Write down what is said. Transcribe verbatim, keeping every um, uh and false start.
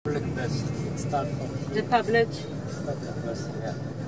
public bus. It starts from The public. public bus, yeah.